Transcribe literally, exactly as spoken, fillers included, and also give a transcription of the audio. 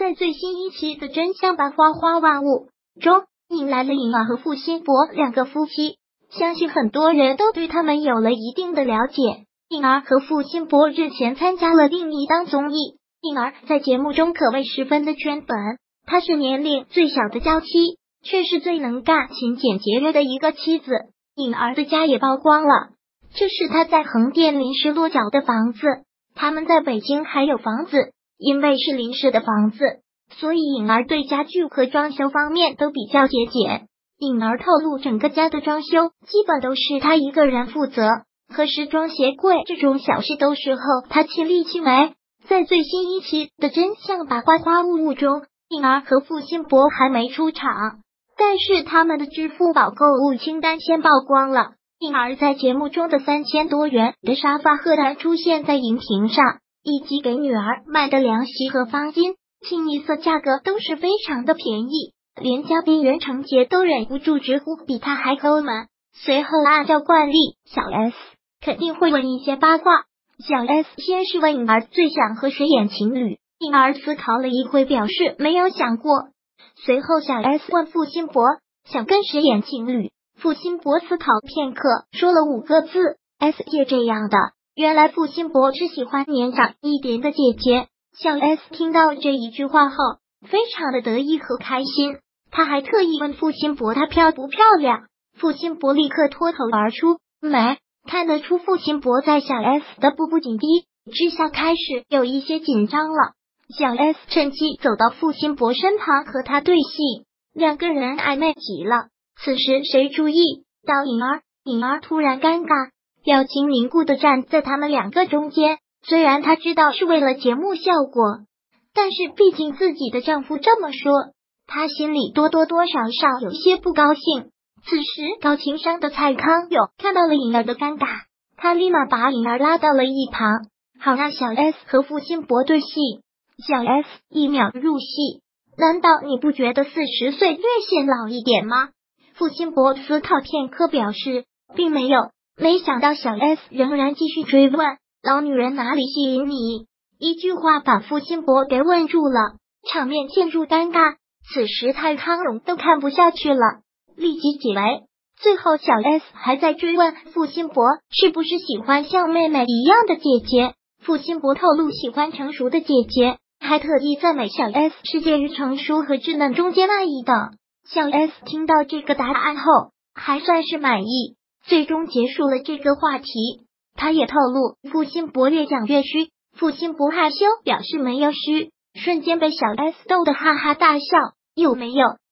在最新一期的真相吧花花万物中，引来了颖儿和付辛博两个夫妻，相信很多人都对他们有了一定的了解。颖儿和付辛博日前参加了另一档综艺，颖儿在节目中可谓十分的圈粉，她是年龄最小的娇妻，却是最能干、勤俭节约的一个妻子。颖儿的家也曝光了，这是她在横店临时落脚的房子，他们在北京还有房子，因为是临时的房子，所以颖儿对家具和装修方面都比较节俭。颖儿透露，整个家的装修基本都是她一个人负责，和时装鞋柜这种小事都是后她亲力亲为。在最新一期的真相吧花花物物中，颖儿和付辛博还没出场，但是他们的支付宝购物清单先曝光了。颖儿在节目中的三千多元的沙发荷台出现在荧屏上，以及给女儿买的凉席和方巾，清一色价格都是非常的便宜，连嘉宾袁成杰都忍不住直呼比他还抠门。随后按照惯例，小 S 肯定会问一些八卦。小 S 先是问颖儿最想和谁演情侣，颖儿思考了一会，表示没有想过。随后小 S 问付辛博想跟谁演情侣，付辛博思考片刻，说了五个字 ：S 姐这样的。原来付辛博只喜欢年长一点的姐姐。小 S 听到这一句话后，非常的得意和开心，他还特意问付辛博她漂不漂亮，付辛博立刻脱口而出美。看得出付辛博在小 S 的步步紧逼之下开始有一些紧张了。小 S 趁机走到付辛博身旁和他对戏，两个人暧昧极了。此时谁注意到颖儿？颖儿突然尴尬，表情凝固的站在他们两个中间。虽然她知道是为了节目效果，但是毕竟自己的丈夫这么说，她心里多多多少少有些不高兴。此时高情商的蔡康永看到了颖儿的尴尬，他立马把颖儿拉到了一旁，好让小 S 和付辛博对戏。小 S 一秒入戏，难道你不觉得四十岁略显老一点吗？付辛博思考片刻表示并没有。没想到小 S 仍然继续追问，老女人哪里吸引你？一句话把付辛博给问住了，场面陷入尴尬。此时蔡康永都看不下去了，立即解围。最后小 S 还在追问付辛博是不是喜欢像妹妹一样的姐姐，付辛博透露喜欢成熟的姐姐，还特意赞美小 S 是介于成熟和稚嫩中间那一等。小 S 听到这个答案后还算是满意，最终结束了这个话题。他也透露付辛博越讲越虚，付辛博害羞表示没有虚，瞬间被小 S 逗得哈哈大笑。有没有